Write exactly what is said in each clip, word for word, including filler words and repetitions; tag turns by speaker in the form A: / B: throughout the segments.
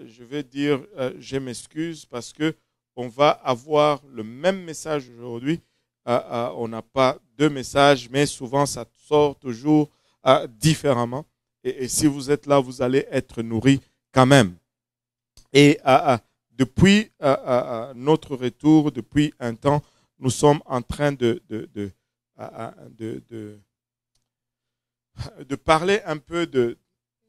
A: je vais dire, euh, je m'excuse parce que on va avoir le même message aujourd'hui. Euh, euh, on n'a pas deux messages, mais souvent ça sort toujours euh, différemment. Et, et si vous êtes là, vous allez être nourris quand même. Et euh, euh, depuis euh, euh, notre retour, depuis un temps, nous sommes en train de, de, de, euh, de, de, de parler un peu de,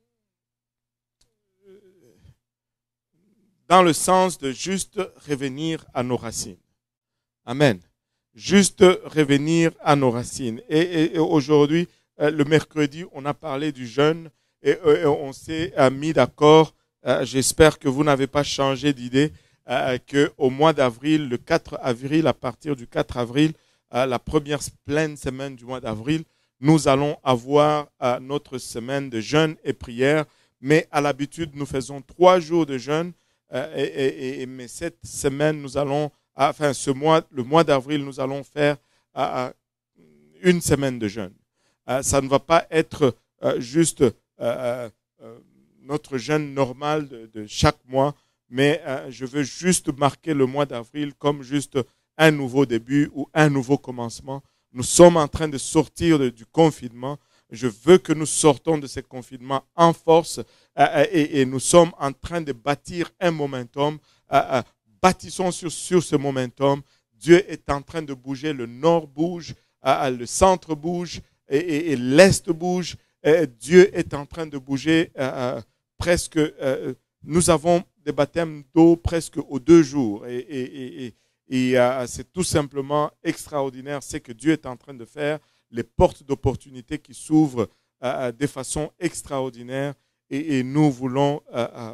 A: dans le sens de juste revenir à nos racines. Amen. Juste revenir à nos racines. Et, et, et aujourd'hui, euh, le mercredi, on a parlé du jeûne et, et on s'est euh, mis d'accord. Euh, J'espère que vous n'avez pas changé d'idée, euh, qu'au mois d'avril, le quatre avril, à partir du quatre avril, euh, la première pleine semaine du mois d'avril, nous allons avoir euh, notre semaine de jeûne et prière. Mais à l'habitude, nous faisons trois jours de jeûne. Euh, et, et, et, mais cette semaine, nous allons, enfin ce mois, le mois d'avril, nous allons faire euh, une semaine de jeûne. Euh, ça ne va pas être euh, juste euh, euh, notre jeûne normal de, de chaque mois, mais euh, je veux juste marquer le mois d'avril comme juste un nouveau début ou un nouveau commencement. Nous sommes en train de sortir de, du confinement. Je veux que nous sortons de ce confinement en force euh, et, et nous sommes en train de bâtir un momentum. Euh, euh, bâtissons sur, sur ce momentum. Dieu est en train de bouger. Le nord bouge, euh, le centre bouge et, et, et l'est bouge. Euh, Dieu est en train de bouger euh, presque. Euh, nous avons des baptêmes d'eau presque aux deux jours et, et, et, et, et euh, c'est tout simplement extraordinaire ce que Dieu est en train de faire. Les portes d'opportunité qui s'ouvrent euh, de façon extraordinaire et, et nous voulons euh,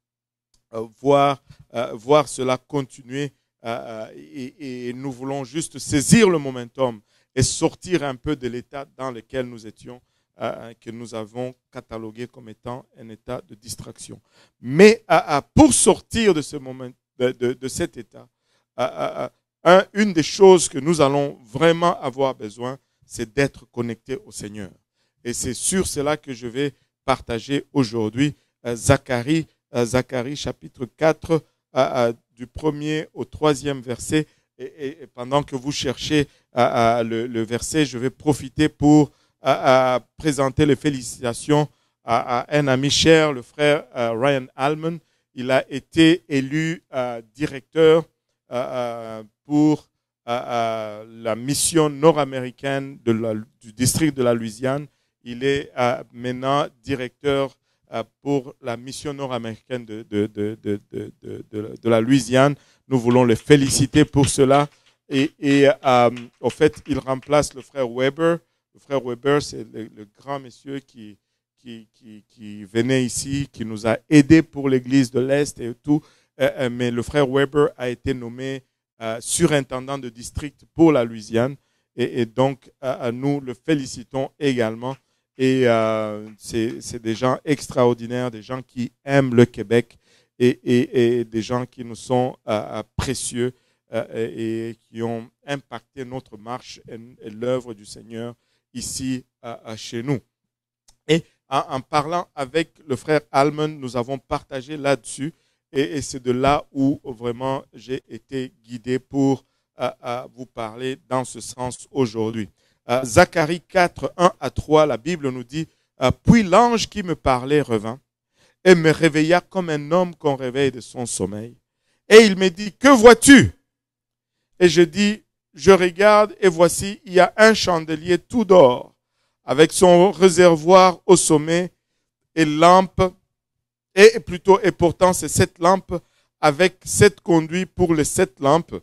A: euh, voir, euh, voir cela continuer euh, et, et nous voulons juste saisir le momentum et sortir un peu de l'état dans lequel nous étions, euh, que nous avons catalogué comme étant un état de distraction. Mais euh, pour sortir de, ce moment, de, de, de cet état, euh, euh, un, une des choses que nous allons vraiment avoir besoin, c'est d'être connecté au Seigneur. Et c'est sur cela que je vais partager aujourd'hui euh, Zacharie, euh, Zacharie chapitre quatre, euh, euh, du premier au troisième verset. Et, et, et pendant que vous cherchez euh, euh, le, le verset, je vais profiter pour euh, euh, présenter les félicitations à, à un ami cher, le frère euh, Ryan Allman. Il a été élu euh, directeur euh, euh, pour Euh, euh, la mission nord-américaine de la, du district de la Louisiane. Il est euh, maintenant directeur euh, pour la mission nord-américaine de, de, de, de, de, de, de, de la Louisiane. Nous voulons le féliciter pour cela. Et, et euh, au fait, il remplace le frère Weber. Le frère Weber, c'est le, le grand monsieur qui, qui, qui, qui venait ici, qui nous a aidés pour l'église de l'Est et tout. Euh, mais le frère Weber a été nommé Euh, surintendant de district pour la Louisiane et, et donc euh, nous le félicitons également et euh, c'est des gens extraordinaires, des gens qui aiment le Québec et, et, et des gens qui nous sont euh, précieux euh, et, et qui ont impacté notre marche et, et l'œuvre du Seigneur ici euh, chez nous. Et en, en parlant avec le frère Allman, nous avons partagé là-dessus. Et, et c'est de là où vraiment j'ai été guidé pour euh, euh, vous parler dans ce sens aujourd'hui. Euh, Zacharie quatre, un à trois, la Bible nous dit euh, « Puis l'ange qui me parlait revint et me réveilla comme un homme qu'on réveille de son sommeil. Et il me dit, que vois-tu? Et je dis, je regarde et voici, il y a un chandelier tout d'or avec son réservoir au sommet et lampe. Et plutôt, et pourtant, c'est cette lampe avec sept conduits pour les sept lampes,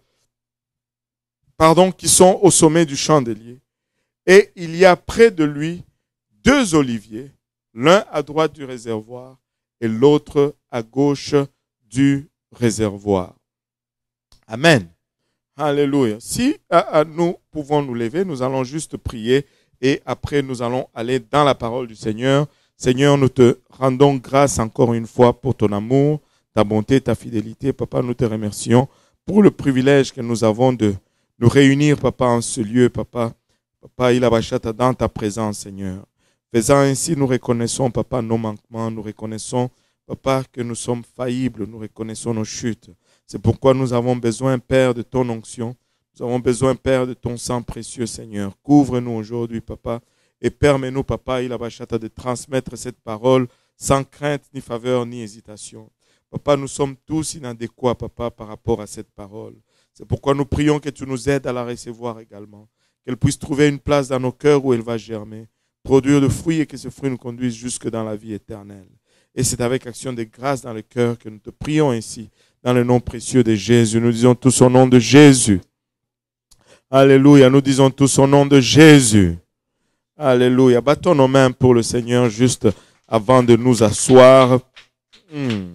A: pardon, qui sont au sommet du chandelier. Et il y a près de lui deux oliviers, l'un à droite du réservoir et l'autre à gauche du réservoir. Amen. Alléluia. Si euh, nous pouvons nous lever, nous allons juste prier et après nous allons aller dans la parole du Seigneur. Seigneur, nous te rendons grâce encore une fois pour ton amour, ta bonté, ta fidélité. Papa, nous te remercions pour le privilège que nous avons de nous réunir, Papa, en ce lieu, Papa. Papa, il a bachata dans ta présence, Seigneur. Faisant ainsi, nous reconnaissons, Papa, nos manquements. Nous reconnaissons, Papa, que nous sommes faillibles, nous reconnaissons nos chutes. C'est pourquoi nous avons besoin, Père, de ton onction. Nous avons besoin, Père, de ton sang précieux, Seigneur. Couvre-nous aujourd'hui, Papa, et permets-nous, Papa, il a de transmettre cette parole sans crainte, ni faveur, ni hésitation. Papa, nous sommes tous inadéquats, Papa, par rapport à cette parole. C'est pourquoi nous prions que tu nous aides à la recevoir également. Qu'elle puisse trouver une place dans nos cœurs où elle va germer, produire de fruits et que ce fruit nous conduise jusque dans la vie éternelle. Et c'est avec action de grâce dans le cœur que nous te prions ainsi, dans le nom précieux de Jésus. Nous disons tous au nom de Jésus. Alléluia. Nous disons tous au nom de Jésus. Alléluia. Battons nos mains pour le Seigneur juste avant de nous asseoir. Hmm.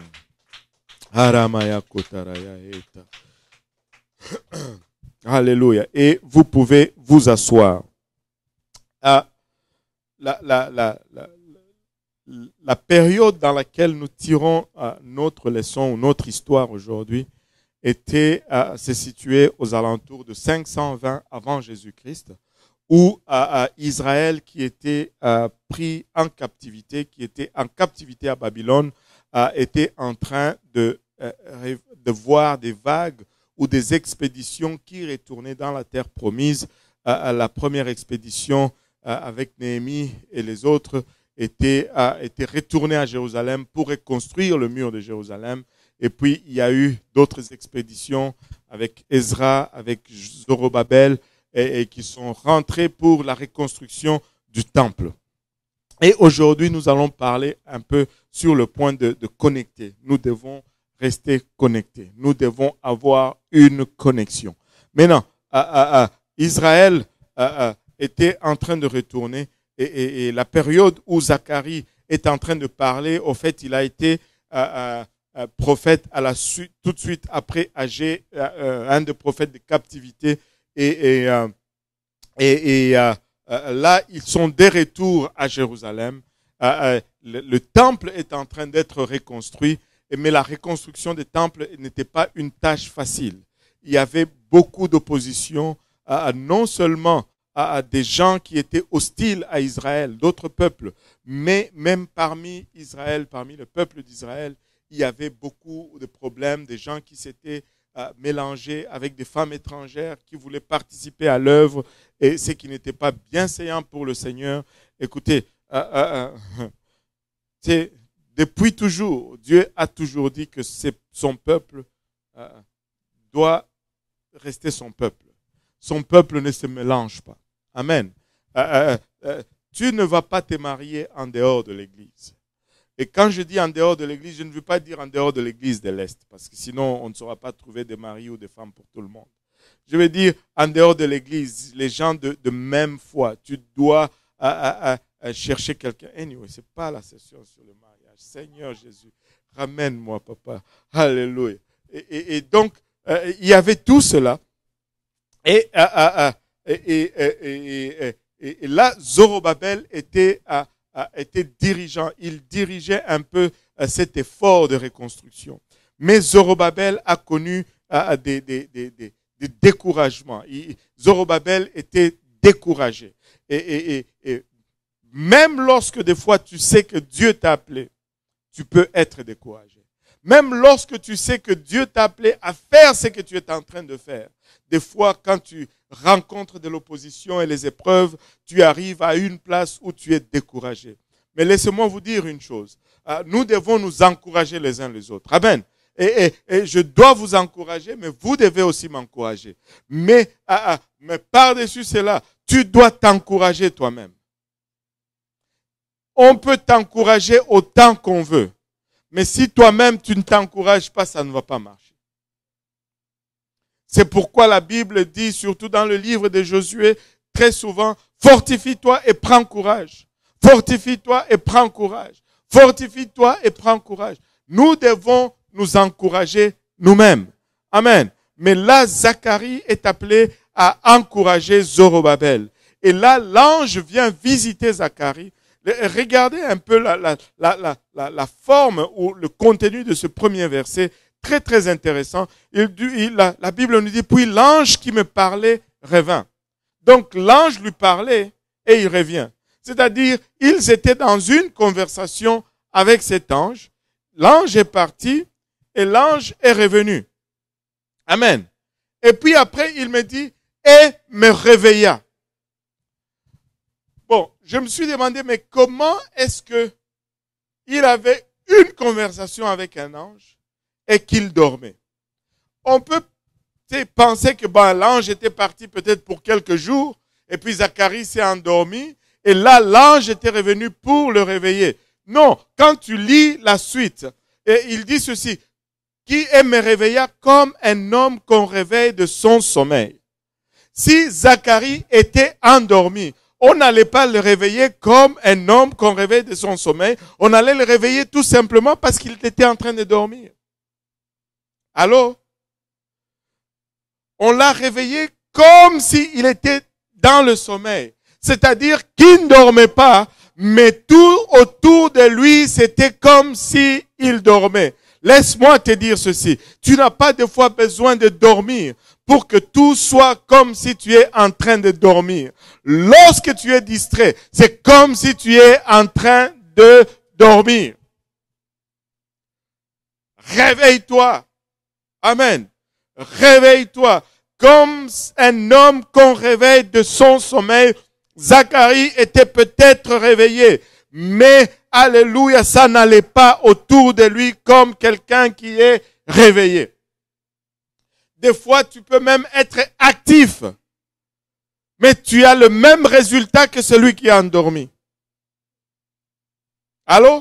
A: Alléluia. Et vous pouvez vous asseoir. Ah, la, la, la, la, la période dans laquelle nous tirons uh, notre leçon ou notre histoire aujourd'hui était uh, se située aux alentours de cinq cent vingt avant Jésus-Christ, où uh, uh, Israël qui était uh, pris en captivité, qui était en captivité à Babylone, uh, était en train de, uh, de voir des vagues ou des expéditions qui retournaient dans la terre promise. Uh, la première expédition uh, avec Néhémie et les autres était, a été retourné à Jérusalem pour reconstruire le mur de Jérusalem. Et puis, il y a eu d'autres expéditions avec Ezra, avec Zorobabel, et, et qui sont rentrés pour la reconstruction du temple. Et aujourd'hui, nous allons parler un peu sur le point de, de connecter. Nous devons rester connectés. Nous devons avoir une connexion. Maintenant, à, à, à, Israël à, à, était en train de retourner. Et, et, et la période où Zacharie est en train de parler, au fait, il a été euh, euh, prophète à la suite, tout de suite après Agé, euh, un des prophètes de captivité. Et, et, euh, et, et euh, euh, là, ils sont de retour à Jérusalem. Euh, euh, le, le temple est en train d'être reconstruit, mais la reconstruction des temples n'était pas une tâche facile. Il y avait beaucoup d'opposition, euh, non seulement à des gens qui étaient hostiles à Israël, d'autres peuples. Mais même parmi Israël, parmi le peuple d'Israël, il y avait beaucoup de problèmes, des gens qui s'étaient euh, mélangés avec des femmes étrangères qui voulaient participer à l'œuvre et ce qui n'était pas bienséant pour le Seigneur. Écoutez, euh, euh, euh, c'est, depuis toujours, Dieu a toujours dit que c'est son peuple euh, doit rester son peuple. Son peuple ne se mélange pas. Amen. Euh, euh, tu ne vas pas te marier en dehors de l'église. Et quand je dis en dehors de l'église, je ne veux pas dire en dehors de l'église de l'Est, parce que sinon on ne saura pas trouver des maris ou des femmes pour tout le monde. Je veux dire en dehors de l'église, les gens de, de même foi. Tu dois à, à, à chercher quelqu'un. Anyway, ce n'est pas la session sur le mariage. Seigneur Jésus, ramène-moi, papa. Alléluia. Et, et, et donc, euh, il y avait tout cela. Et... Euh, euh, Et, et, et, et, et là, Zorobabel était, a, a, était dirigeant. Il dirigeait un peu a, cet effort de reconstruction. Mais Zorobabel a connu a, des, des, des, des, des découragements. Il, Zorobabel était découragé. Et, et, et, et même lorsque des fois tu sais que Dieu t'a appelé, tu peux être découragé. Même lorsque tu sais que Dieu t'a appelé à faire ce que tu es en train de faire. Des fois, quand tu rencontres de l'opposition et les épreuves, tu arrives à une place où tu es découragé. Mais laissez-moi vous dire une chose. Nous devons nous encourager les uns les autres. Amen. Et, et, et je dois vous encourager, mais vous devez aussi m'encourager. Mais, ah, mais par-dessus cela, tu dois t'encourager toi-même. On peut t'encourager autant qu'on veut. Mais si toi-même tu ne t'encourages pas, ça ne va pas marcher. C'est pourquoi la Bible dit, surtout dans le livre de Josué, très souvent, fortifie-toi et prends courage. Fortifie-toi et prends courage. Fortifie-toi et prends courage. Nous devons nous encourager nous-mêmes. Amen. Mais là, Zacharie est appelé à encourager Zorobabel. Et là, l'ange vient visiter Zacharie. Regardez un peu la, la, la, la, la forme ou le contenu de ce premier verset, très très intéressant. Il, il, la, la Bible nous dit, puis l'ange qui me parlait revint. Donc l'ange lui parlait et il revient. C'est-à-dire, ils étaient dans une conversation avec cet ange. l'ange est parti et l'ange est revenu. Amen. Et puis après, il me dit, et me réveilla. Bon, je me suis demandé, mais comment est-ce que il avait une conversation avec un ange et qu'il dormait? On peut penser que bon, l'ange était parti peut-être pour quelques jours et puis Zacharie s'est endormi et là, l'ange était revenu pour le réveiller. Non, quand tu lis la suite, et il dit ceci, qui me réveilla comme un homme qu'on réveille de son sommeil. Si Zacharie était endormi, on n'allait pas le réveiller comme un homme qu'on réveille de son sommeil. On allait le réveiller tout simplement parce qu'il était en train de dormir. Alors, on l'a réveillé comme s'il était dans le sommeil. C'est-à-dire qu'il ne dormait pas, mais tout autour de lui, c'était comme s'il dormait. Laisse-moi te dire ceci. Tu n'as pas de fois besoin de dormir pour que tout soit comme si tu es en train de dormir. Lorsque tu es distrait, c'est comme si tu es en train de dormir. Réveille-toi. Amen. Réveille-toi. Comme un homme qu'on réveille de son sommeil, Zacharie était peut-être réveillé, mais alléluia, ça n'allait pas autour de lui comme quelqu'un qui est réveillé. Des fois, tu peux même être actif, mais tu as le même résultat que celui qui est endormi. Allô?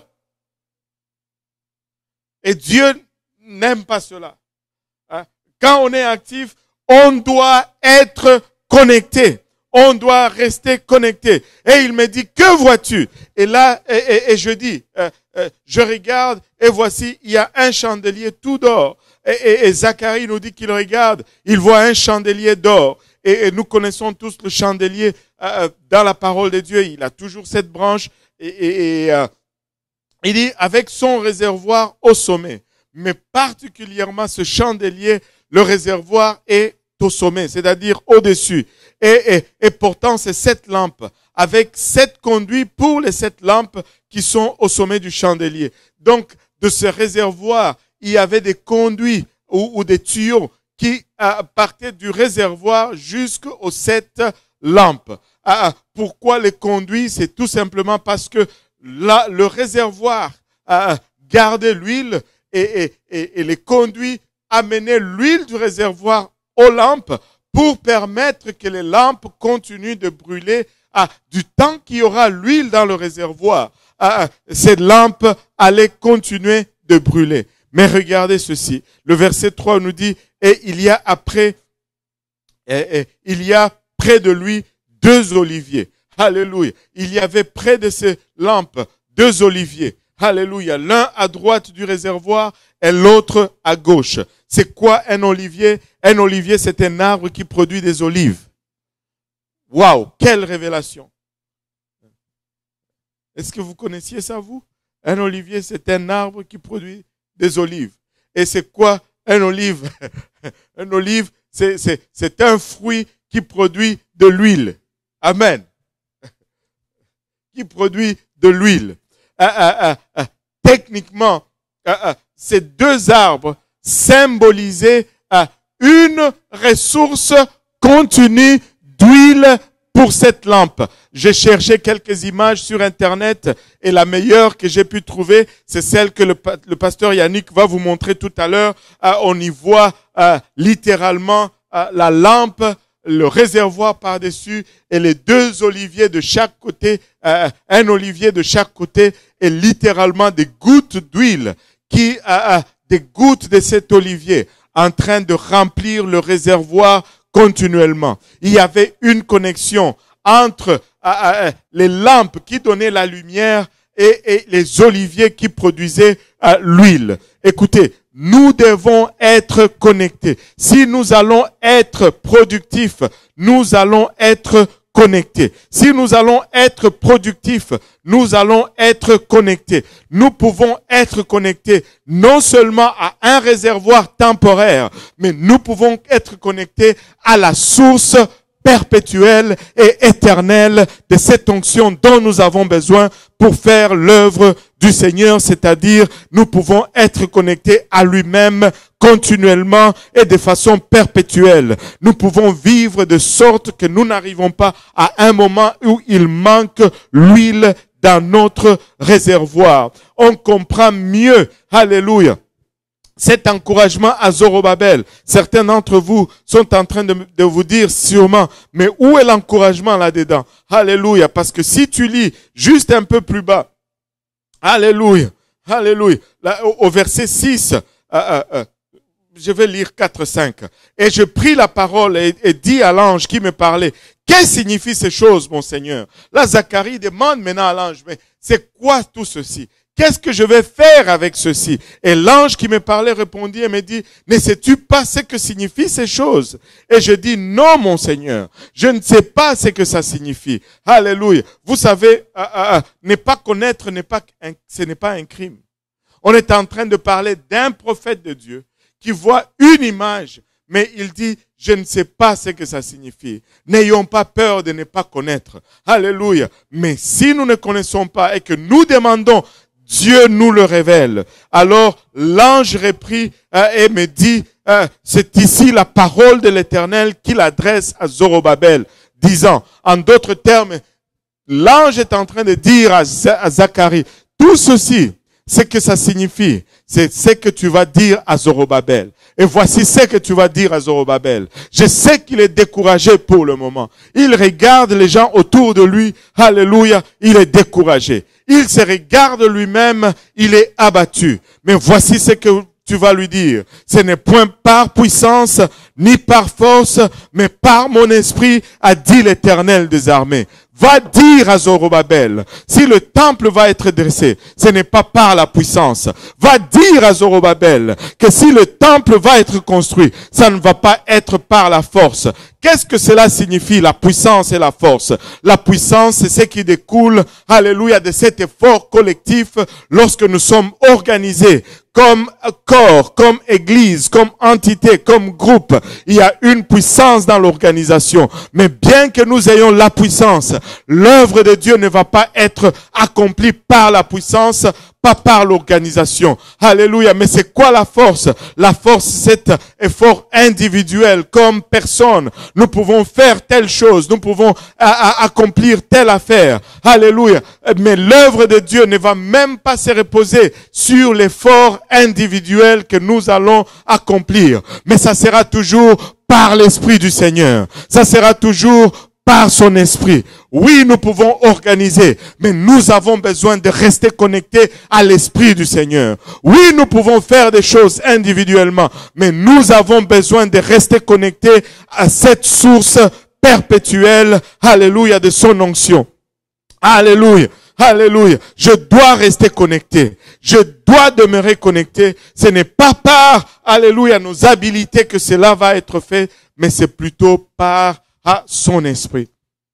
A: Et Dieu n'aime pas cela. Quand on est actif, on doit être connecté. On doit rester connecté. Et il me dit, que vois-tu? Et là, et, et, et je dis, euh, euh, je regarde et voici, il y a un chandelier tout d'or. Et, et, et Zacharie nous dit qu'il regarde, il voit un chandelier d'or. Et, et nous connaissons tous le chandelier euh, dans la parole de Dieu. Il a toujours cette branche. Et, et, et euh, il dit, avec son réservoir au sommet. Mais particulièrement ce chandelier, le réservoir est au sommet, c'est-à-dire au-dessus. Et, et, et pourtant, c'est sept lampes, avec sept conduits pour les sept lampes qui sont au sommet du chandelier. Donc, de ce réservoir, il y avait des conduits ou, ou des tuyaux qui euh, partaient du réservoir jusqu'aux sept lampes. Euh, pourquoi les conduits? C'est tout simplement parce que là, le réservoir euh, gardait l'huile et, et, et, et les conduits amenaient l'huile du réservoir aux lampes pour permettre que les lampes continuent de brûler. Ah, du temps qu'il y aura l'huile dans le réservoir, ah, ces lampes allaient continuer de brûler. Mais regardez ceci. Le verset trois nous dit, et il y a après, et, et, il y a près de lui deux oliviers. Alléluia. Il y avait près de ces lampes deux oliviers. Alléluia. L'un à droite du réservoir et l'autre à gauche. C'est quoi un olivier? Un olivier, c'est un arbre qui produit des olives. Waouh, quelle révélation! Est-ce que vous connaissiez ça, vous? Un olivier, c'est un arbre qui produit des olives. Et c'est quoi un olive? Un olive, c'est, c'est, c'est un fruit qui produit de l'huile. Amen. Qui produit de l'huile. Euh, euh, euh, euh, techniquement, euh, euh, ces deux arbres symbolisaient euh, une ressource continue d'huile pour cette lampe. J'ai cherché quelques images sur Internet et la meilleure que j'ai pu trouver, c'est celle que le, le pasteur Yannick va vous montrer tout à l'heure. Euh, on y voit euh, littéralement euh, la lampe, le réservoir par-dessus et les deux oliviers de chaque côté, euh, un olivier de chaque côté et littéralement des gouttes d'huile qui, euh, euh, des gouttes de cet olivier en train de remplir le réservoir continuellement. Il y avait une connexion entre euh, euh, les lampes qui donnaient la lumière et, et les oliviers qui produisaient euh, l'huile. Écoutez, nous devons être connectés. Si nous allons être productifs, nous allons être connectés. Si nous allons être productifs, nous allons être connectés. Nous pouvons être connectés non seulement à un réservoir temporaire, mais nous pouvons être connectés à la source perpétuelle et éternelle de cette onction dont nous avons besoin pour faire l'œuvre du Seigneur, c'est-à-dire nous pouvons être connectés à lui-même continuellement et de façon perpétuelle. Nous pouvons vivre de sorte que nous n'arrivons pas à un moment où il manque l'huile dans notre réservoir. On comprend mieux, alléluia, cet encouragement à Zorobabel. Certains d'entre vous sont en train de, de vous dire sûrement, mais où est l'encouragement là-dedans? Alléluia, parce que si tu lis juste un peu plus bas, alléluia, alléluia, là, au, au verset six, euh, euh, euh, je vais lire quatre, cinq. Et je pris la parole et, et dis à l'ange qui me parlait, qu'est-ce que signifient ces choses, mon Seigneur? Là, Zacharie demande maintenant à l'ange, mais c'est quoi tout ceci? Qu'est-ce que je vais faire avec ceci? Et l'ange qui me parlait répondit et me dit, ne sais-tu pas ce que signifient ces choses? Et je dis, non, mon Seigneur, je ne sais pas ce que ça signifie. Alléluia. Vous savez, euh, euh, ne pas connaître, n'est pas un, ce n'est pas un crime. On est en train de parler d'un prophète de Dieu qui voit une image, mais il dit, je ne sais pas ce que ça signifie. N'ayons pas peur de ne pas connaître. Alléluia. Mais si nous ne connaissons pas et que nous demandons, Dieu nous le révèle. Alors l'ange reprit euh, et me dit, euh, c'est ici la parole de l'Éternel qu'il adresse à Zorobabel, disant, en d'autres termes, l'ange est en train de dire à, à Zacharie, tout ceci, ce que ça signifie, c'est ce que tu vas dire à Zorobabel. Et voici ce que tu vas dire à Zorobabel. Je sais qu'il est découragé pour le moment. Il regarde les gens autour de lui. Alléluia. Il est découragé. Il se regarde lui-même. Il est abattu. Mais voici ce que tu vas lui dire. Ce n'est point par puissance, ni par force, mais par mon esprit, a dit l'Éternel des armées. Va dire à Zorobabel, si le temple va être dressé, ce n'est pas par la puissance. Va dire à Zorobabel que si le temple va être construit, ça ne va pas être par la force. Qu'est-ce que cela signifie, la puissance et la force? La puissance, c'est ce qui découle, alléluia, de cet effort collectif lorsque nous sommes organisés comme corps, comme église, comme entité, comme groupe. Il y a une puissance dans l'organisation. Mais bien que nous ayons la puissance, l'œuvre de Dieu ne va pas être accomplie par la puissance, pas par l'organisation. Alléluia. Mais c'est quoi la force? La force, c'est cet effort individuel comme personne. Nous pouvons faire telle chose. Nous pouvons a, a, accomplir telle affaire. Alléluia. Mais l'œuvre de Dieu ne va même pas se reposer sur l'effort individuel que nous allons accomplir. Mais ça sera toujours par l'Esprit du Seigneur. Ça sera toujours par son esprit. Oui, nous pouvons organiser, mais nous avons besoin de rester connectés à l'Esprit du Seigneur. Oui, nous pouvons faire des choses individuellement, mais nous avons besoin de rester connectés à cette source perpétuelle, alléluia, de son onction. Alléluia. Alléluia. Je dois rester connecté. Je dois demeurer connecté. Ce n'est pas par, alléluia, nos habilités que cela va être fait, mais c'est plutôt par à son esprit.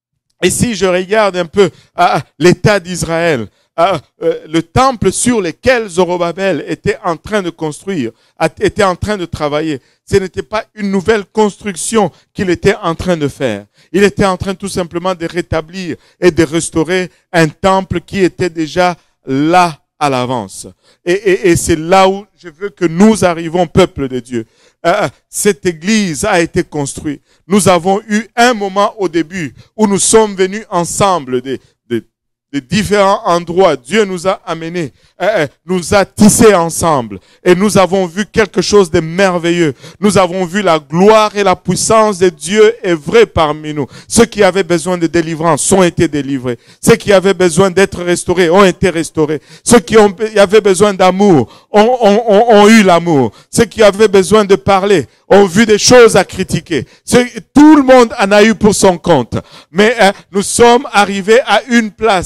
A: Et si je regarde un peu à l'état d'Israël, à, euh, le temple sur lequel Zorobabel était en train de construire, était en train de travailler, ce n'était pas une nouvelle construction qu'il était en train de faire. Il était en train tout simplement de rétablir et de restaurer un temple qui était déjà là à l'avance. Et, et, et c'est là où je veux que nous arrivons, peuple de Dieu. Euh, cette église a été construite. Nous avons eu un moment au début où nous sommes venus ensemble de, de, de différents endroits. Dieu nous a amenés, euh, nous a tissés ensemble. Et nous avons vu quelque chose de merveilleux. Nous avons vu la gloire et la puissance de Dieu œuvrer parmi nous. Ceux qui avaient besoin de délivrance ont été délivrés. Ceux qui avaient besoin d'être restaurés ont été restaurés. Ceux qui ont, avaient besoin d'amour ont, ont, ont, ont eu l'amour. Ceux qui avaient besoin de parler ont vu des choses à critiquer. Ceux, tout le monde en a eu pour son compte. Mais euh, nous sommes arrivés à une place,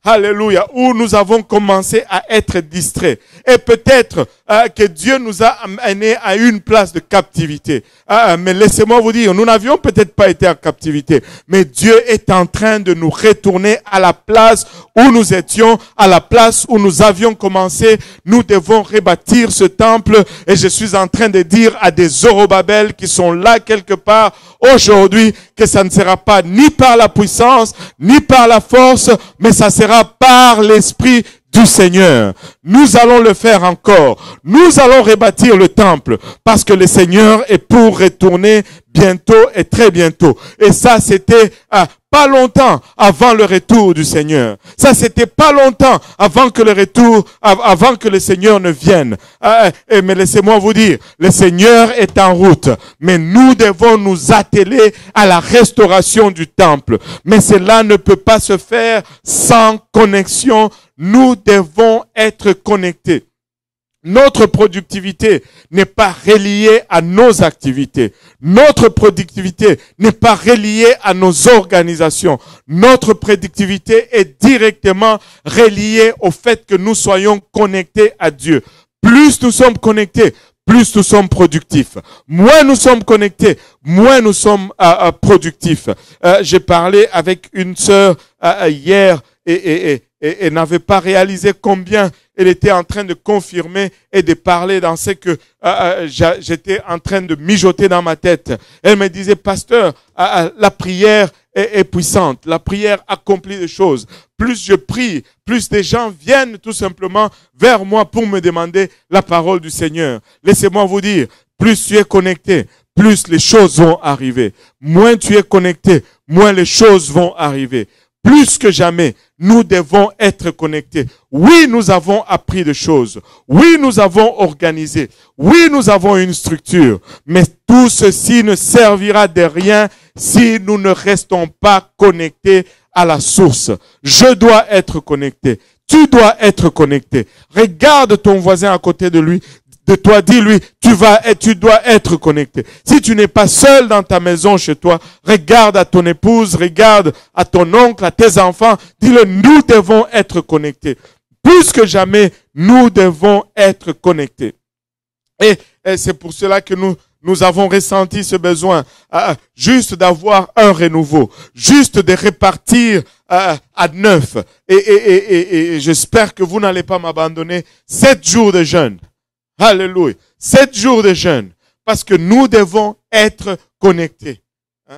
A: Alléluia, où nous avons commencé à être distraits. Et peut-être euh, que Dieu nous a amenés à une place de captivité. Euh, mais laissez-moi vous dire, nous n'avions peut-être pas été en captivité, mais Dieu est en train de nous retourner à la place où nous étions, à la place où nous avions commencé. Nous devons rebâtir ce temple, et je suis en train de dire à des Zorobabel qui sont là quelque part aujourd'hui que ça ne sera pas ni par la puissance, ni par la force, mais ça sera par l'Esprit du Seigneur. Nous allons le faire encore. Nous allons rebâtir le temple parce que le Seigneur est pour retourner bientôt et très bientôt. Et ça, c'était euh, pas longtemps avant le retour du Seigneur. Ça, c'était pas longtemps avant que le retour, avant que le Seigneur ne vienne. Euh, et, mais laissez-moi vous dire, le Seigneur est en route. Mais nous devons nous atteler à la restauration du temple. Mais cela ne peut pas se faire sans connexion. Nous devons être connectés. Notre productivité n'est pas reliée à nos activités. Notre productivité n'est pas reliée à nos organisations. Notre productivité est directement reliée au fait que nous soyons connectés à Dieu. Plus nous sommes connectés, plus nous sommes productifs. Moins nous sommes connectés, moins nous sommes euh, euh, productifs. Euh, j'ai parlé avec une sœur euh, hier et, et, et, et, et n'avait pas réalisé combien elle était en train de confirmer et de parler dans ce que euh, j'étais en train de mijoter dans ma tête. Elle me disait, pasteur, euh, la prière est, est puissante. La prière accomplit des choses. Plus je prie, plus des gens viennent tout simplement vers moi pour me demander la parole du Seigneur. Laissez-moi vous dire, plus tu es connecté, plus les choses vont arriver. Moins tu es connecté, moins les choses vont arriver. Plus que jamais, nous devons être connectés. Oui, nous avons appris des choses. Oui, nous avons organisé. Oui, nous avons une structure. Mais tout ceci ne servira de rien si nous ne restons pas connectés à la source. Je dois être connecté. Tu dois être connecté. Regarde ton voisin à côté de lui. De toi, dis-lui, tu vas et tu dois être connecté. Si tu n'es pas seul dans ta maison chez toi, regarde à ton épouse, regarde à ton oncle, à tes enfants, dis-le, nous devons être connectés. Plus que jamais, nous devons être connectés. Et, et c'est pour cela que nous, nous avons ressenti ce besoin, euh, juste d'avoir un renouveau, juste de répartir euh, à neuf. Et, et, et, et, et j'espère que vous n'allez pas m'abandonner. Sept jours de jeûne. Alléluia. Sept jours de jeûne. Parce que nous devons être connectés. Hein?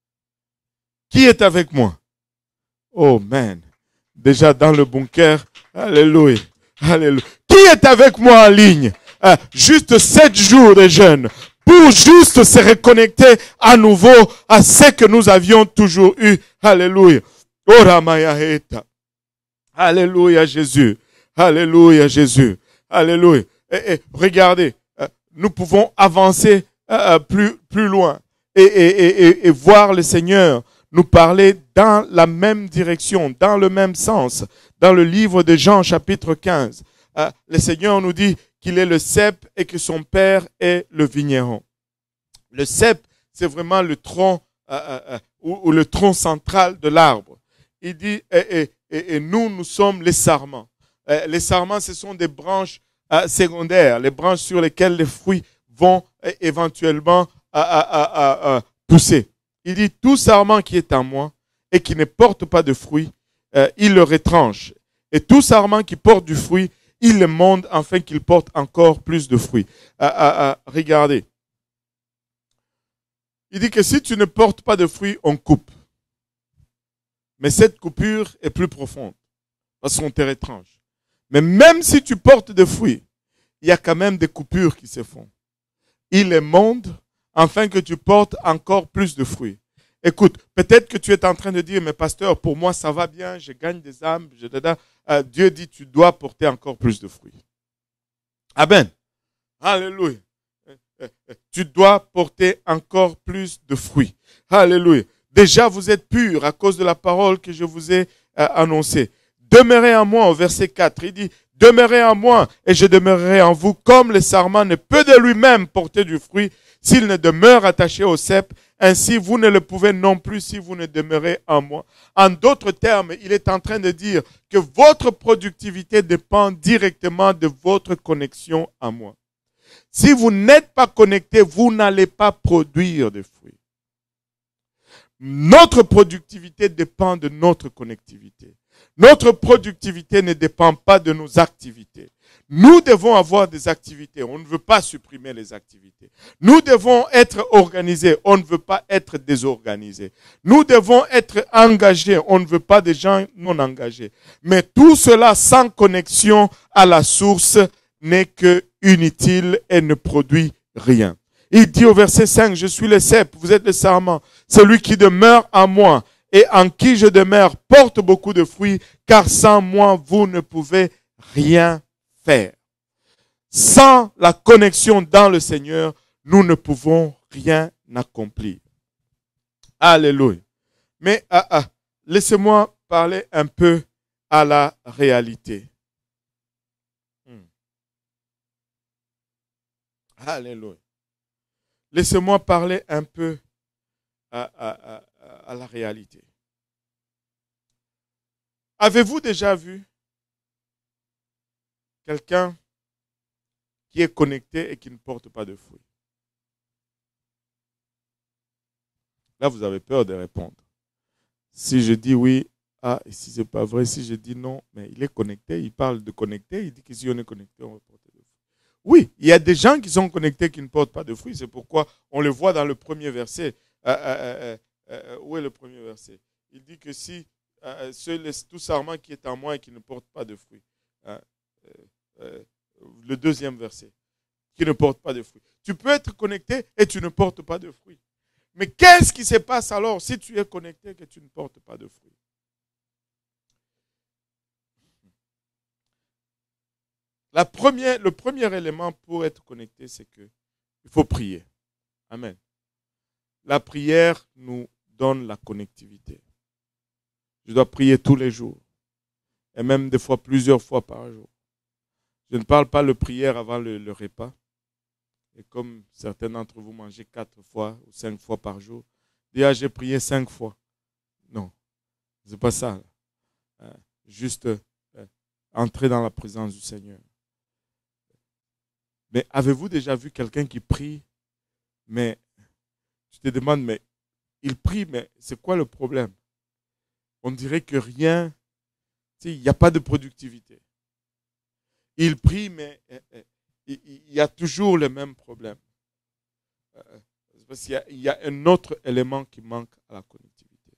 A: Qui est avec moi? Oh man. Déjà dans le bunker. Alléluia. Alléluia. Qui est avec moi en ligne? Hein? Juste sept jours de jeûne. Pour juste se reconnecter à nouveau à ce que nous avions toujours eu. Alléluia. Oh Ramayaheta. Alléluia Jésus. Alléluia Jésus. Alléluia. Et, et, regardez, euh, nous pouvons avancer euh, plus, plus loin et, et, et, et voir le Seigneur nous parler dans la même direction, dans le même sens. Dans le livre de Jean, chapitre quinze, euh, le Seigneur nous dit qu'il est le cep et que son père est le vigneron. Le cep, c'est vraiment le tronc euh, euh, ou, ou le tronc central de l'arbre. Il dit, et, et, et, et nous, nous sommes les sarments. Euh, les sarments, ce sont des branches Euh, secondaires, les branches sur lesquelles les fruits vont euh, éventuellement euh, euh, euh, euh, pousser. Il dit, tout sarment qui est en moi et qui ne porte pas de fruits, euh, il le retranche. Et tout sarment qui porte du fruit, il le monte afin qu'il porte encore plus de fruits. Euh, euh, euh, regardez. Il dit que si tu ne portes pas de fruits, on coupe. Mais cette coupure est plus profonde parce qu'on te retranche. Mais même si tu portes des fruits, il y a quand même des coupures qui se font. Il les monte afin que tu portes encore plus de fruits. Écoute, peut-être que tu es en train de dire, mais pasteur, pour moi ça va bien, je gagne des âmes. Je, euh, Dieu dit, tu dois porter encore plus de fruits. Amen. Alléluia. Tu dois porter encore plus de fruits. Alléluia. Déjà, vous êtes purs à cause de la parole que je vous ai euh, annoncée. Demeurez en moi, au verset quatre, il dit, demeurez en moi et je demeurerai en vous, comme le sarment ne peut de lui-même porter du fruit s'il ne demeure attaché au cep. Ainsi, vous ne le pouvez non plus si vous ne demeurez en moi. En d'autres termes, il est en train de dire que votre productivité dépend directement de votre connexion à moi. Si vous n'êtes pas connecté, vous n'allez pas produire de fruits. Notre productivité dépend de notre connectivité. Notre productivité ne dépend pas de nos activités. Nous devons avoir des activités. On ne veut pas supprimer les activités. Nous devons être organisés. On ne veut pas être désorganisés. Nous devons être engagés. On ne veut pas des gens non engagés. Mais tout cela sans connexion à la source n'est que inutile et ne produit rien. Il dit au verset cinq, je suis le cep, vous êtes le sarment. Celui qui demeure en moi et en qui je demeure porte beaucoup de fruits, car sans moi, vous ne pouvez rien faire. Sans la connexion dans le Seigneur, nous ne pouvons rien accomplir. Alléluia. Mais ah, ah, laissez-moi parler un peu à la réalité. Hmm. Alléluia. Laissez-moi parler un peu à, à, à, à la réalité. Avez-vous déjà vu quelqu'un qui est connecté et qui ne porte pas de fruits? Là, vous avez peur de répondre. Si je dis oui, ah, et si ce n'est pas vrai, si je dis non, mais il est connecté, il parle de connecté, il dit que si on est connecté, on va porter de fruits. Oui, il y a des gens qui sont connectés qui ne portent pas de fruits. C'est pourquoi on le voit dans le premier verset. Euh, euh, euh, euh, où est le premier verset? Il dit que si euh, ce, tout sarment qui est en moi et qui ne porte pas de fruits. Hein, euh, euh, le deuxième verset. Qui ne porte pas de fruits. Tu peux être connecté et tu ne portes pas de fruits. Mais qu'est-ce qui se passe alors si tu es connecté et que tu ne portes pas de fruits? La première, le premier élément pour être connecté, c'est qu'il faut prier. Amen. La prière nous donne la connectivité. Je dois prier tous les jours. Et même des fois, plusieurs fois par jour. Je ne parle pas de prière avant le, le repas. Et comme certains d'entre vous mangez quatre fois ou cinq fois par jour, déjà j'ai prié cinq fois. Non, ce n'est pas ça. Euh, juste euh, entrer dans la présence du Seigneur. Mais avez-vous déjà vu quelqu'un qui prie, mais tu te demandes, mais il prie, mais c'est quoi le problème? On dirait que rien, il n'y a pas de productivité. Il prie, mais euh, euh, il y a toujours le même problème. Euh, parce qu'il y a, il y a un autre élément qui manque à la connectivité.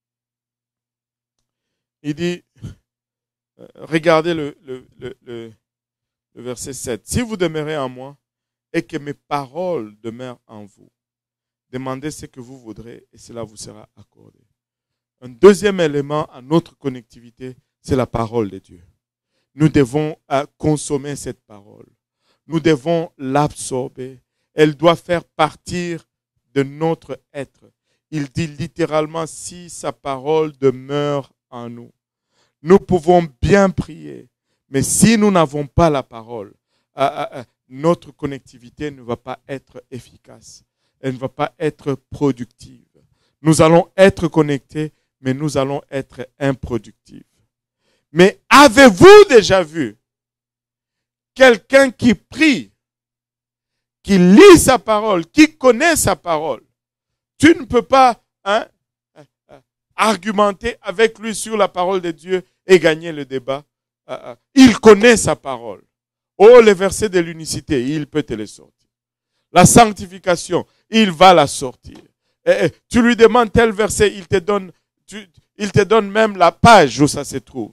A: Il dit, euh, regardez le, le, le, le Le verset sept. Si vous demeurez en moi et que mes paroles demeurent en vous, demandez ce que vous voudrez et cela vous sera accordé. Un deuxième élément à notre connectivité, c'est la parole de Dieu. Nous devons consommer cette parole. Nous devons l'absorber. Elle doit faire partir de notre être. Il dit littéralement, si sa parole demeure en nous, nous pouvons bien prier. Mais si nous n'avons pas la parole, euh, euh, notre connectivité ne va pas être efficace. Elle ne va pas être productive. Nous allons être connectés, mais nous allons être improductifs. Mais avez-vous déjà vu quelqu'un qui prie, qui lit sa parole, qui connaît sa parole? Tu ne peux pas hein, argumenter avec lui sur la parole de Dieu et gagner le débat. Uh, uh, il connaît sa parole. Oh, les versets de l'unicité, il peut te les sortir. La sanctification, il va la sortir. Et, et, tu lui demandes tel verset, il te donne, tu, il te donne même la page où ça se trouve.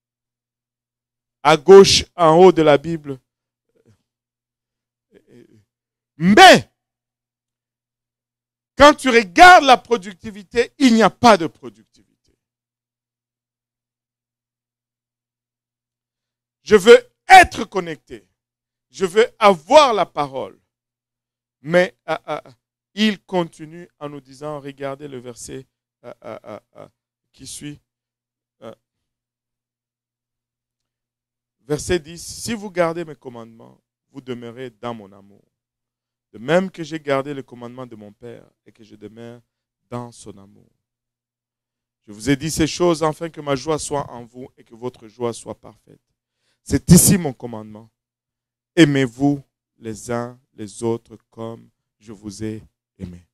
A: À gauche, en haut de la Bible. Mais, quand tu regardes la productivité, il n'y a pas de productivité. Je veux être connecté. Je veux avoir la parole. Mais euh, euh, il continue en nous disant, regardez le verset euh, euh, euh, qui suit. Euh, verset dix, si vous gardez mes commandements, vous demeurez dans mon amour. de même que j'ai gardé le commandement de mon Père et que je demeure dans son amour. Je vous ai dit ces choses afin que ma joie soit en vous et que votre joie soit parfaite. C'est ici mon commandement. Aimez-vous les uns les autres comme je vous ai aimé.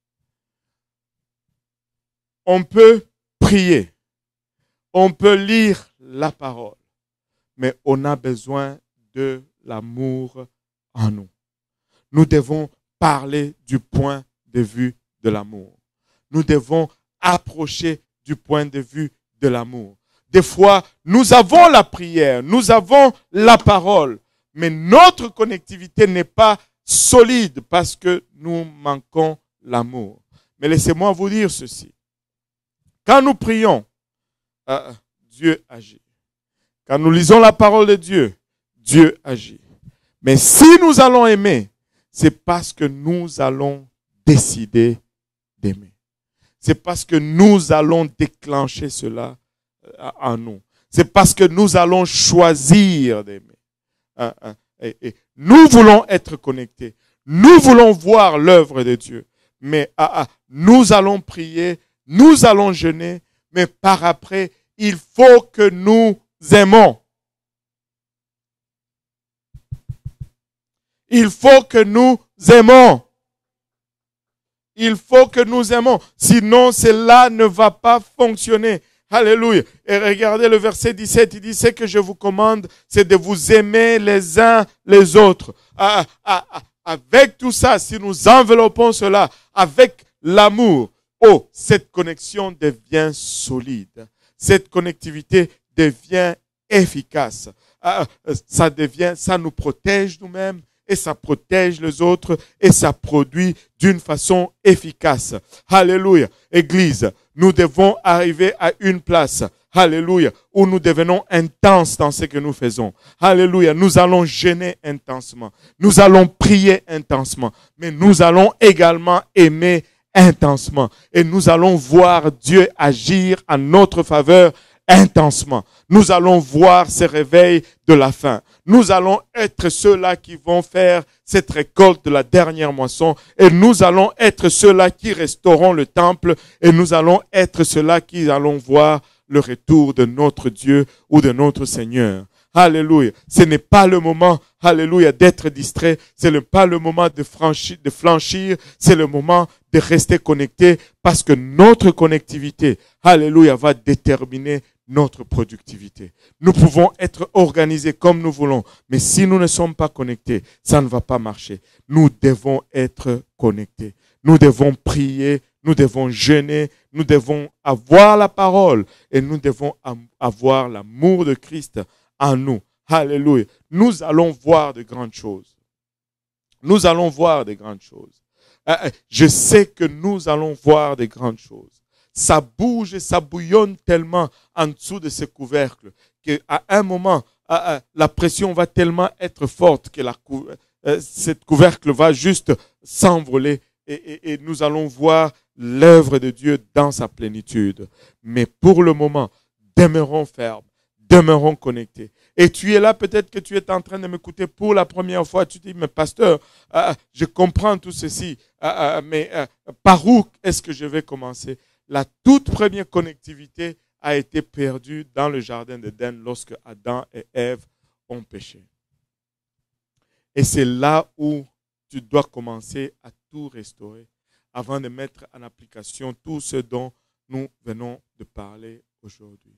A: On peut prier, on peut lire la parole, mais on a besoin de l'amour en nous. Nous devons parler du point de vue de l'amour. Nous devons approcher du point de vue de l'amour. Des fois, nous avons la prière, nous avons la parole, mais notre connectivité n'est pas solide parce que nous manquons l'amour. Mais laissez-moi vous dire ceci. Quand nous prions, euh, Dieu agit. Quand nous lisons la parole de Dieu, Dieu agit. Mais si nous allons aimer, c'est parce que nous allons décider d'aimer. C'est parce que nous allons déclencher cela en nous. C'est parce que nous allons choisir d'aimer. Et, et nous voulons être connectés. Nous voulons voir l'œuvre de Dieu. Mais ah, ah, nous allons prier, nous allons jeûner, mais par après, il faut que nous aimons. Il faut que nous aimons. Il faut que nous aimons. Sinon, cela ne va pas fonctionner. Alléluia. Et regardez le verset dix-sept. Il dit, ce que je vous commande, c'est de vous aimer les uns les autres. Ah, ah, ah, avec tout ça, si nous enveloppons cela avec l'amour, oh, cette connexion devient solide. Cette connectivité devient efficace. Ah, ça devient, ça nous protège nous-mêmes. Et ça protège les autres et ça produit d'une façon efficace. Alléluia. Église, nous devons arriver à une place, alléluia, où nous devenons intenses dans ce que nous faisons. Alléluia. Nous allons jeûner intensement. Nous allons prier intensement. Mais nous allons également aimer intensement. Et nous allons voir Dieu agir en notre faveur intensement. Nous allons voir ces réveils de la fin. Nous allons être ceux-là qui vont faire cette récolte de la dernière moisson et nous allons être ceux-là qui restaureront le temple et nous allons être ceux-là qui allons voir le retour de notre Dieu ou de notre Seigneur. Alléluia. Ce n'est pas le moment, alléluia, d'être distrait. Ce n'est pas le moment de franchir, de flanchir. C'est le moment de rester connecté parce que notre connectivité, alléluia, va déterminer notre productivité. Nous pouvons être organisés comme nous voulons, mais si nous ne sommes pas connectés, ça ne va pas marcher. Nous devons être connectés. Nous devons prier, nous devons jeûner, nous devons avoir la parole et nous devons avoir l'amour de Christ en nous. Alléluia. Nous allons voir de grandes choses. Nous allons voir de grandes choses. Je sais que nous allons voir de grandes choses. Ça bouge et ça bouillonne tellement en dessous de ce couvercle qu'à un moment, la pression va tellement être forte que la cou cette couvercle va juste s'envoler et, et, et nous allons voir l'œuvre de Dieu dans sa plénitude. Mais pour le moment, demeurons fermes, demeurons connectés. Et tu es là, peut-être que tu es en train de m'écouter pour la première fois. Tu te dis, mais pasteur, euh, je comprends tout ceci, euh, euh, mais euh, par où est-ce que je vais commencer? La toute première connectivité a été perdue dans le jardin d'Éden lorsque Adam et Ève ont péché. Et c'est là où tu dois commencer à tout restaurer avant de mettre en application tout ce dont nous venons de parler aujourd'hui.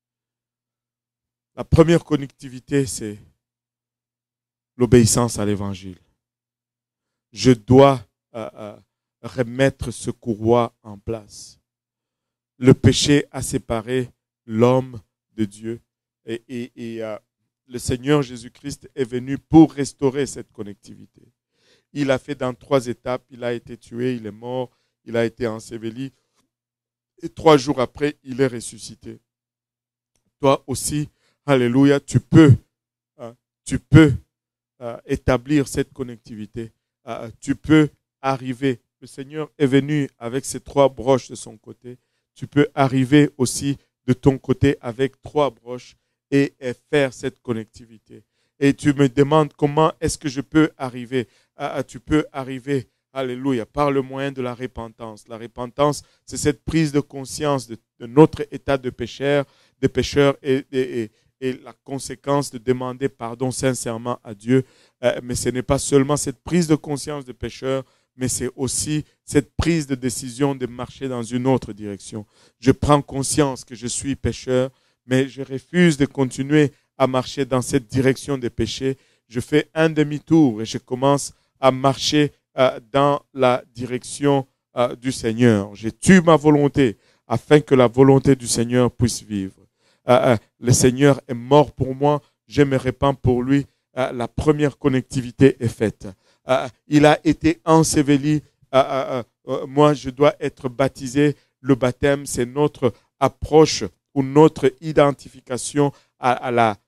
A: La première connectivité, c'est l'obéissance à l'évangile. Je dois euh, euh, remettre ce courroie en place. Le péché a séparé l'homme de Dieu et, et, et euh, le Seigneur Jésus-Christ est venu pour restaurer cette connectivité. Il a fait dans trois étapes. Il a été tué, il est mort, il a été enseveli et trois jours après, il est ressuscité. Toi aussi, alléluia, tu peux, euh, tu peux euh, établir cette connectivité. Euh, tu peux arriver. Le Seigneur est venu avec ses trois broches de son côté. Tu peux arriver aussi de ton côté avec trois broches et, et faire cette connectivité. et tu me demandes comment est-ce que je peux arriver. Ah, tu peux arriver, alléluia, par le moyen de la repentance. La repentance, c'est cette prise de conscience de, de notre état de pécheur, de pécheur et, et, et, et la conséquence de demander pardon sincèrement à Dieu. Euh, mais ce n'est pas seulement cette prise de conscience de pécheur, mais c'est aussi cette prise de décision de marcher dans une autre direction. Je prends conscience que je suis pécheur, mais je refuse de continuer à marcher dans cette direction des péchés. Je fais un demi-tour et je commence à marcher euh, dans la direction euh, du Seigneur. Je tue ma volonté afin que la volonté du Seigneur puisse vivre. Euh, euh, le Seigneur est mort pour moi, je me répands pour lui. Euh, la première connectivité est faite. Euh, il a été enseveli. Euh, euh, euh, moi, je dois être baptisé. Le baptême, c'est notre approche ou notre identification à, à la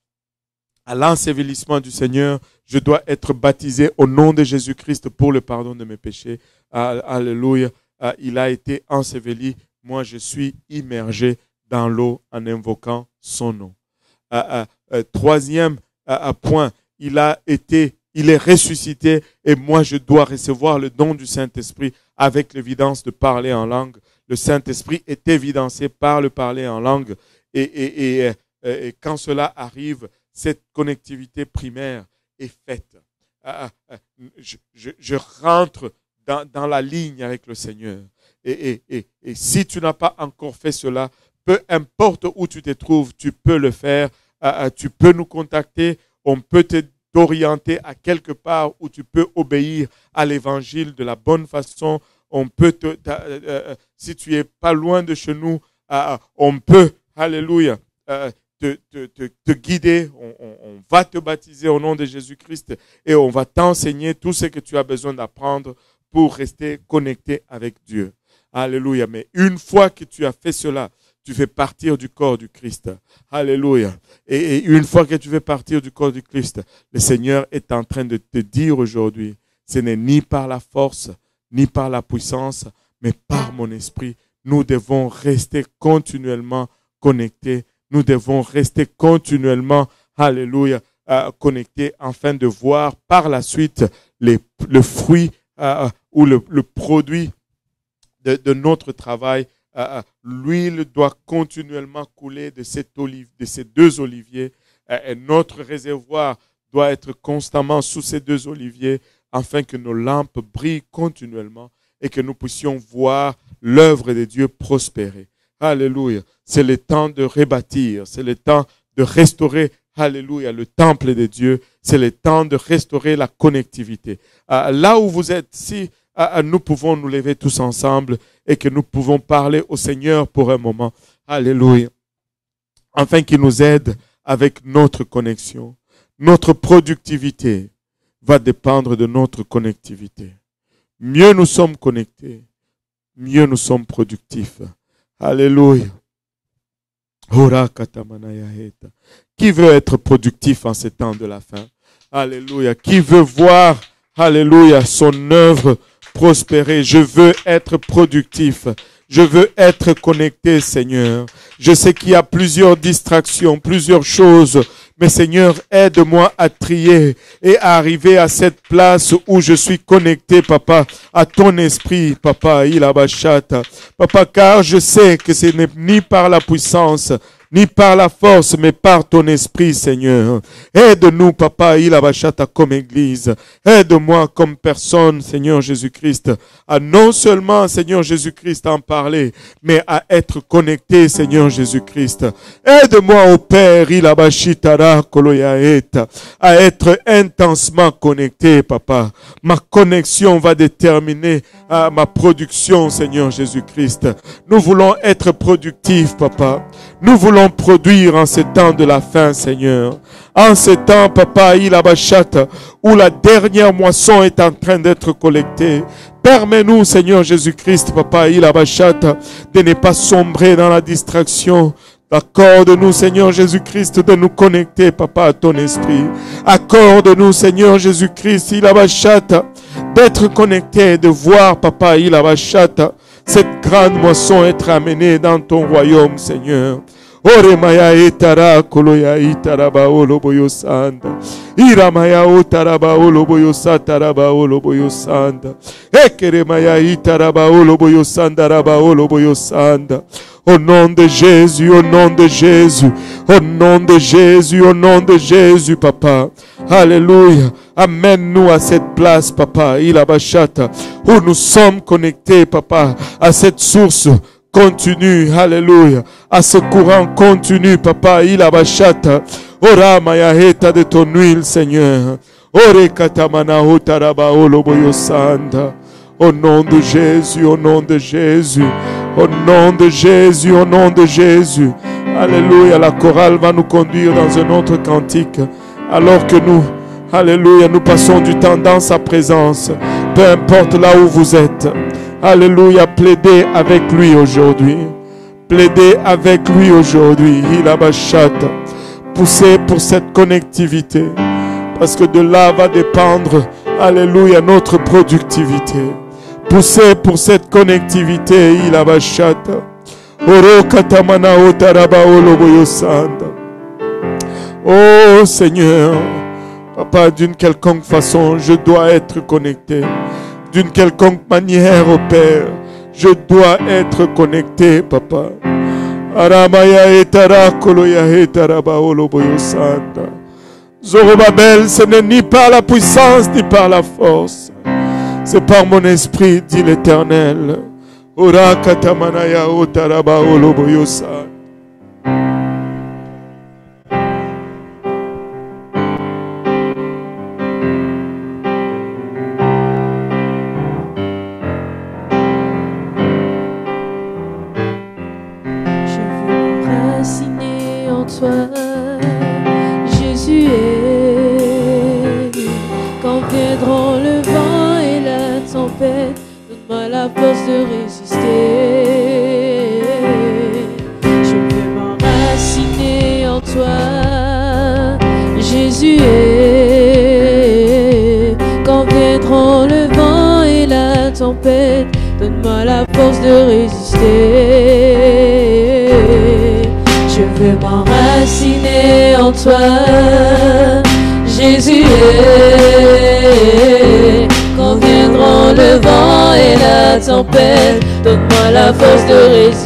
A: à l'ensevelissement du Seigneur. Je dois être baptisé au nom de Jésus-Christ pour le pardon de mes péchés. Euh, alléluia. Euh, il a été enseveli. Moi, je suis immergé dans l'eau en invoquant son nom. Euh, euh, euh, troisième euh, point, il a été, il est ressuscité et moi, je dois recevoir le don du Saint-Esprit avec l'évidence de parler en langue. Le Saint-Esprit est évidencé par le parler en langue et, et, et, et, et quand cela arrive, cette connectivité primaire est faite. Euh, euh, je, je, je rentre dans, dans la ligne avec le Seigneur. Et, et, et, et si tu n'as pas encore fait cela, peu importe où tu te trouves, tu peux le faire. Euh, tu peux nous contacter. On peut te t'orienter à quelque part où tu peux obéir à l'évangile de la bonne façon. On peut te, euh, euh, si tu es pas loin de chez nous, euh, on peut, alléluia, euh, Te, te, te, te guider, on, on, on va te baptiser au nom de Jésus-Christ et on va t'enseigner tout ce que tu as besoin d'apprendre pour rester connecté avec Dieu. Alléluia. Mais une fois que tu as fait cela, tu fais partir du corps du Christ. Alléluia. Et, et une fois que tu fais partir du corps du Christ, le Seigneur est en train de te dire aujourd'hui, ce n'est ni par la force, ni par la puissance, mais par mon esprit. Nous devons rester continuellement connectés. Nous devons rester continuellement, alléluia, euh, connectés afin de voir par la suite les, le fruit euh, ou le, le produit de, de notre travail. Euh, l'huile doit continuellement couler de, cette olive, de ces deux oliviers. Euh, et notre réservoir doit être constamment sous ces deux oliviers afin que nos lampes brillent continuellement et que nous puissions voir l'œuvre de Dieu prospérer. Alléluia. C'est le temps de rebâtir. C'est le temps de restaurer, alléluia, le temple de Dieu. C'est le temps de restaurer la connectivité. Euh, là où vous êtes, si euh, nous pouvons nous lever tous ensemble et que nous pouvons parler au Seigneur pour un moment. Alléluia. Afin qu'il nous aide avec notre connexion. Notre productivité va dépendre de notre connectivité. Mieux nous sommes connectés, mieux nous sommes productifs. Alléluia. Qui veut être productif en ces temps de la fin? Alléluia. Qui veut voir, alléluia, son œuvre prospérer? Je veux être productif. Je veux être connecté, Seigneur. Je sais qu'il y a plusieurs distractions, plusieurs choses. Mais Seigneur, aide-moi à trier et à arriver à cette place où je suis connecté, Papa, à ton esprit, Papa, Ilabashata. Papa, car je sais que ce n'est ni par la puissance, ni par la force, mais par ton esprit, Seigneur. Aide-nous, Papa, Ilabashata, comme Église. Aide-moi comme personne, Seigneur Jésus-Christ, à non seulement, Seigneur Jésus-Christ, en parler, mais à être connecté, Seigneur Jésus-Christ. Aide-moi, au Père, Ilabashitara, Koloyaeta, à être intensement connecté, Papa. Ma connexion va déterminer euh, ma production, Seigneur Jésus-Christ. Nous voulons être productifs, Papa. Nous voulons produire en ce temps de la fin, Seigneur. En ce temps, Papa, Ilabashata, où la dernière moisson est en train d'être collectée. Permets-nous, Seigneur Jésus-Christ, Papa, Ilabashata, de ne pas sombrer dans la distraction. Accorde-nous, Seigneur Jésus-Christ, de nous connecter, Papa, à ton esprit. Accorde-nous, Seigneur Jésus-Christ, Ilabashata, d'être connectés, de voir, Papa, Ilabashata, cette grande moisson être amenée dans ton royaume, Seigneur. Ore maya etara koloya itaraba oloboyo sanda. Ira maya otaraba oloboyo sataraba oloboyo sanda. Ekere maya itaraba oloboyo sanda raba oloboyo sanda. Au nom de Jésus, au nom de Jésus, au nom de Jésus, au nom de Jésus, papa. Alléluia. Amène-nous à cette place, papa, Ilabashata, où nous sommes connectés, papa, à cette source continue, alléluia, à ce courant continu, papa, Ilabashata. Ora mayaheta de ton huile, Seigneur. Ore katamana hotaraba oloboyo sanda. Au nom de Jésus, au nom de Jésus, au nom de Jésus, au nom de Jésus. Alléluia, la chorale va nous conduire dans un autre cantique. Alors que nous, alléluia, nous passons du temps dans sa présence. Peu importe là où vous êtes. Alléluia, plaidez avec lui aujourd'hui. Plaidez avec lui aujourd'hui. Il a bachata. Poussez pour cette connectivité. Parce que de là va dépendre, alléluia, notre productivité. Poussez pour cette connectivité, il a bachata. Oro katamana otaraba oloboyo sanda. Oh Seigneur, papa, d'une quelconque façon, je dois être connecté. D'une quelconque manière, au Père, je dois être connecté, papa. Aramaya etara koloya etaraba oloboyo sanda. Zorobabel, ce n'est ni par la puissance, ni par la force. C'est par mon esprit, dit l'Éternel. Ora katamanaya otaraba oloboyosa.
B: Je veux m'enraciner en toi, Jésus est. Quand viendront le vent et la tempête, donne-moi la force de résister. Je veux m'enraciner en toi, Jésus est. Quand viendront le vent et la tempête, donne-moi la force de résister. Je veux m'enraciner en toi, Jésus est. Quand viendront le vent et la tempête, donne-moi la force de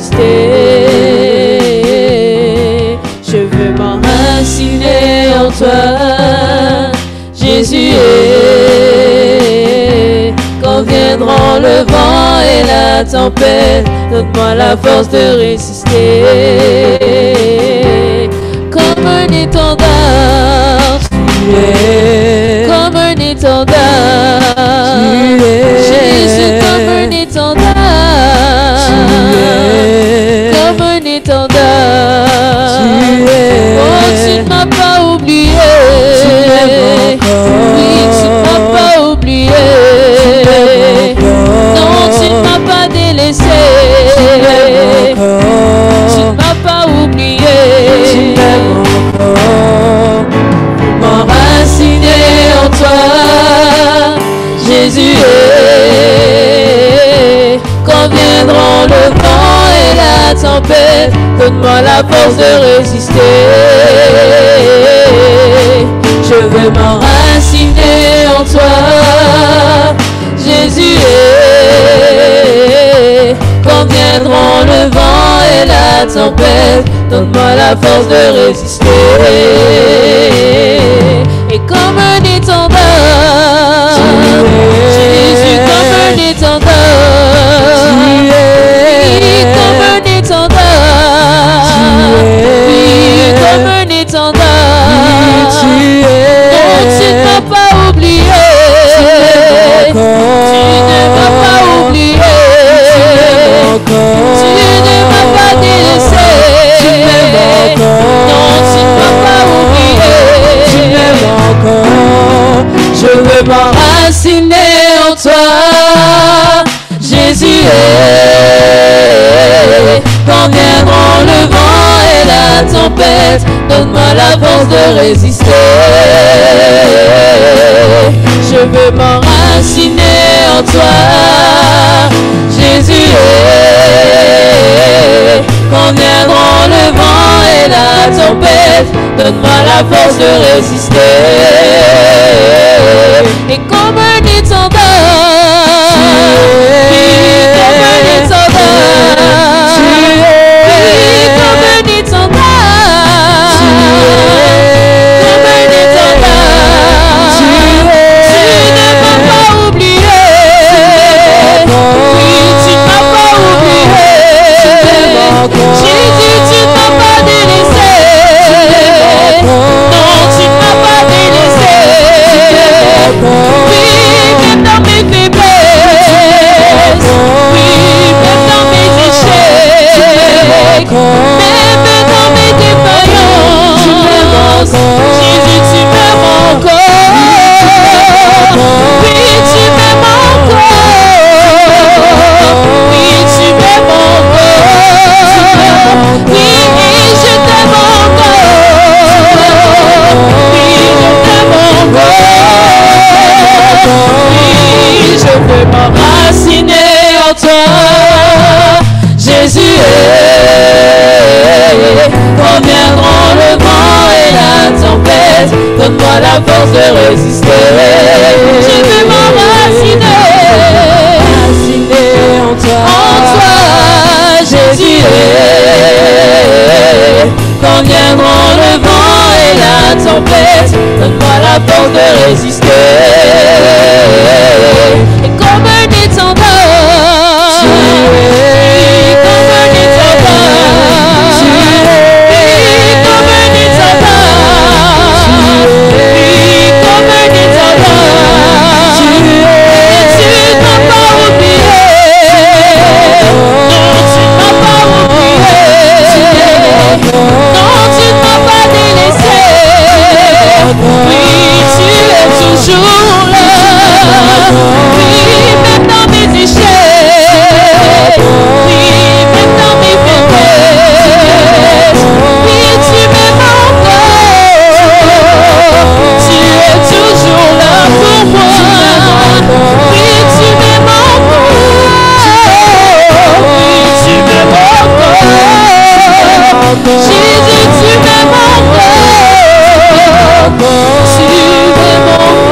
B: résister. Je veux m'enraciner en toi, Jésus est. Quand viendront le vent et la tempête, donne-moi la force de résister. Comme un étendard, tu es. Comme un étendard, tu es. Jésus, comme un étendard, tu es. Comme un étendard, tu es. Oh, tu ne m'as pas oublié, tu m'aimes encore. Oui, tu ne m'as pas oublié, tu non, tu ne m'as pas délaissé, tu m'aimes encore. Tu ne m'as pas oublié, tu m'aimes encore. M'enraciner en toi, Jésus est. Quand viendront le vent et la tempête, donne-moi la force de résister. Je veux m'enraciner en toi, Jésus est. Quand viendront le vent et la tempête, donne-moi la force de résister. Et comme un étendard, Jésus, comme un étendard, oui, comme un étendard, oui, comme un étendard, non, tu ne m'as pas oublié, tu ne m'as pas oublié, tu ne m'as pas délaissé, non, tu ne m'as pas oublié, tu m'aimes encore. Je veux m'enraciner en toi, Jésus est. Quand viendront le vent et la tempête, donne-moi la force de résister. Je veux m'enraciner en toi, Jésus est. Quand viendront le vent la tempête, donne-moi la force de résister. Et comme un étendard, oui, comme un étendard, oui, comme un étendard, comme un étendard, tu ne m'as pas oublié, oui, tu ne m'as pas oublié, Jésus, tu ne m'as pas délaissé, non, tu ne m'as pas délaissé, oui, même dans mes faiblesses, oui, même dans mes échecs, même dans mes défaillances, Jésus, tu m'aimes encore, oui, tu m'aimes encore, oui, tu m'aimes encore, oui, et je t'aime encore, oui, je t'aime encore, oui, je veux m'enraciner en toi, Jésus. Quand viendront le vent et la tempête, donne-moi la force de résister. Je veux m'enraciner en toi, en toi, Jésus. Quand viendront le vent et la tempête, donne-moi la force de résister. Et comme un étendard, tu es comme un étendard, tu es comme un étendard, tu es comme un étendard, tu es, tu ne m'as pas oublié, non, tu ne m'as pas oublié, non, tu ne m'as pas délaissé, oui, tu es toujours là, oui, même dans mes échecs, oui, même dans mes faiblesses, oui, tu m'aimes encore, tu es toujours là pour moi, oui, tu m'aimes encore, oui, tu m'aimes encore, Jésus, tu m'aimes encore, tu m'aimes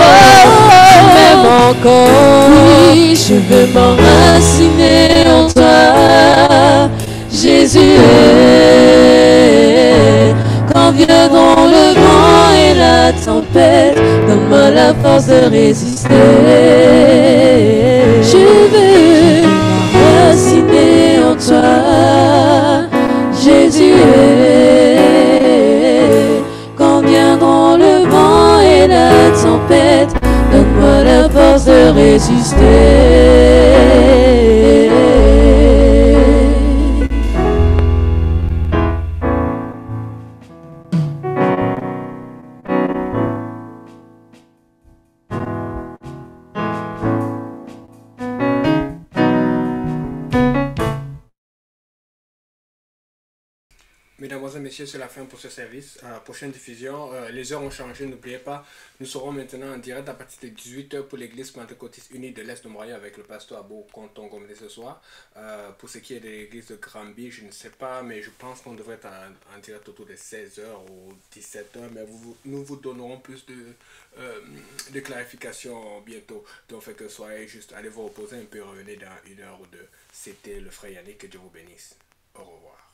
B: encore, oui, je veux m'enraciner en toi, Jésus. Quand viendront le vent et la tempête, donne-moi la force de résister. Je veux m'enraciner en toi, Jésus. Quand viendront le vent et la tempête, donne-moi la force de résister.
C: Mesdames et messieurs, c'est la fin pour ce service. À la prochaine diffusion, euh, les heures ont changé, n'oubliez pas, nous serons maintenant en direct à partir de dix-huit heures pour l'église pentecôtiste unie de l'Est de Montréal avec le pasteur Abou Konton Gomé ce soir. Euh, pour ce qui est de l'église de Granby, je ne sais pas, mais je pense qu'on devrait être en, en direct autour de seize heures ou dix-sept heures, mais vous, nous vous donnerons plus de, euh, de clarifications bientôt. Donc, fait que soyez juste, allez vous reposer un peu, revenez dans une heure ou deux. C'était le frère Yannick, que Dieu vous bénisse. Au revoir.